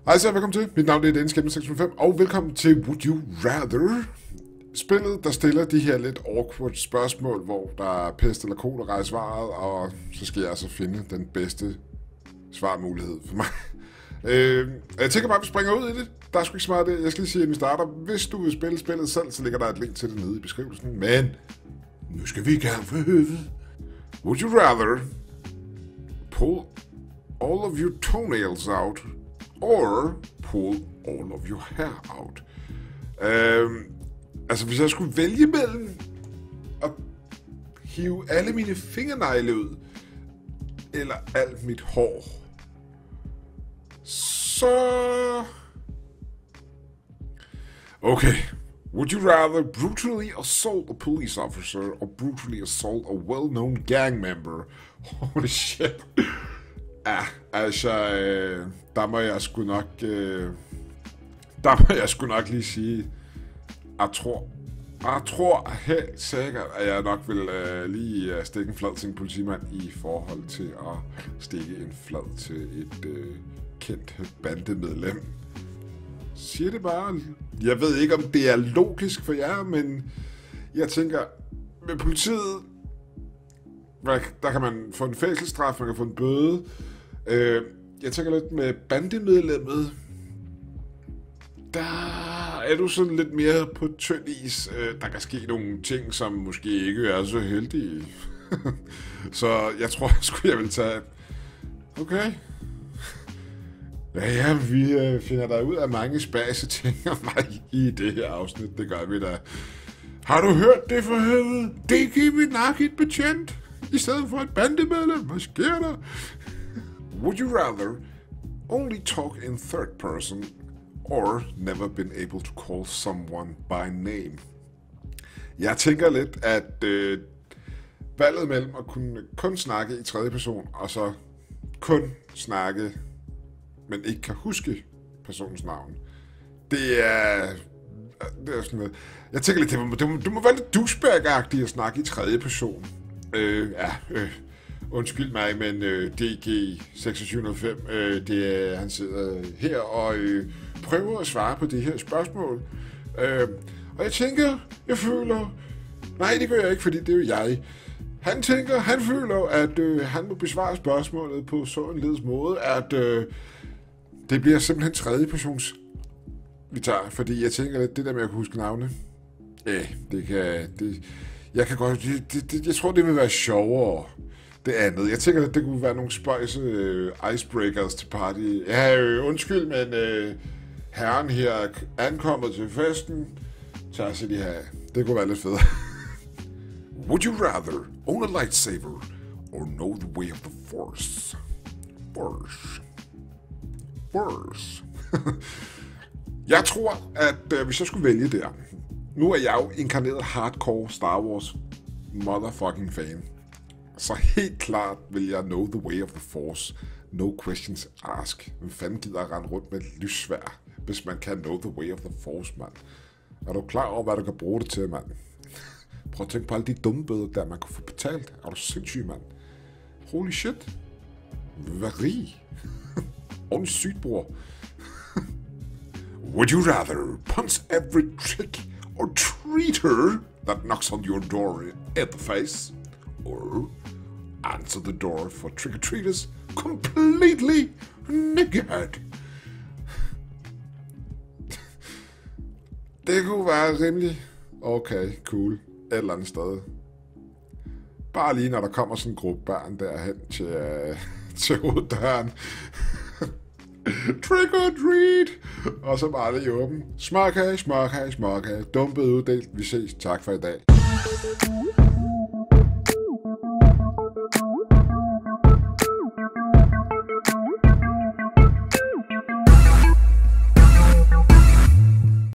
Hej så, velkommen til. Mit navn er Dennis Gennem 605, og velkommen til Would You Rather? Spillet, der stiller de her lidt awkward spørgsmål, hvor der er pest eller kolera i svaret, og så skal jeg altså finde den bedste svarmulighed for mig. Jeg tænker bare, at vi springer ud i det. Der er sgu ikke så meget det. Jeg skal lige sige, at vi starter. Hvis du vil spille spillet selv, så ligger der et link til det nede i beskrivelsen. Men nu skal vi gerne for høvet. Would you rather pull all of your toenails out or pull all of your hair out? Altså, hvis jeg skulle vælge mellem at hive alle mine fingernegle ud, eller alt mit hår, så... Okay. Would you rather brutally assault a police officer or brutally assault a well-known gang member? Holy shit. Ja, altså, der må jeg sgu nok lige sige, jeg tror helt sikkert, at jeg nok vil lige stikke en flad til en politimand i forhold til at stikke en flad til et kendt bandemedlem. Siger det bare. Jeg ved ikke, om det er logisk for jer, men jeg tænker, med politiet, der kan man få en fængselsstraf, man kan få en bøde. Jeg tænker lidt med bandemedlemmet, der er du sådan lidt mere på tynd is. Der kan ske nogle ting, som måske ikke er så heldige. Så jeg tror, jeg vil tage... Okay. Ja, vi finder der ud af mange spase ting om mig i det her afsnit. Det gør vi da. Har du hørt det for helvede? Det giver vi nok et betjent i stedet for et bandemedlem. Hvad sker der? Would you rather only talk in third person or never been able to call someone by name? Jeg tænker lidt, at valget mellem at kunne kun snakke i tredje person, og så kun snakke, men ikke kan huske personens navn, det er sådan noget. Jeg tænker lidt, det må være lidt douchebag-agtigt at snakke i tredje person. Undskyld mig, men DG 2605, han sidder her og prøver at svare på det her spørgsmål. Og jeg føler... Nej, det gør jeg ikke, fordi det er jo jeg. Han føler, at han må besvare spørgsmålet på så en ledes måde, at det bliver simpelthen tredje persons vi tager, fordi jeg tænker lidt, det der med at kunne huske navne, jeg kan godt, jeg tror, det vil være sjovere. Det andet. Jeg tænker, at det kunne være nogle spøjse icebreakers til party. Ja, undskyld, men herren her er ankommet til festen. Så jeg siger de her, det kunne være lidt fedt. Would you rather own a lightsaber or know the way of the Force? Force. Jeg tror, at hvis jeg skulle vælge der, nu er jeg jo inkarneret hardcore Star Wars motherfucking fan. Så helt klart vil jeg know the way of the Force. No questions asked. Hvem fanden gider at rende rundt med et lyssværd, hvis man kan know the way of the Force, mand? Er du klar over, hvad du kan bruge det til, mand? Prøv at tænke på alle de dumme bøder, der man kunne få betalt. Er du sindssyg, mand? Holy shit. Hvad rig? Ordentligt sygt, bror. Would you rather punch every trick or treater that knocks on your door in the face? Or answer the door for trick-or-treaters completely naked? Det kunne være rimelig okay, cool, et eller andet sted. Bare lige når der kommer sådan en gruppe børn derhen til hoveddøren. Trick or treat! Og så bare det i åben. Småkage. Dumpet uddelt. Vi ses. Tak for i dag.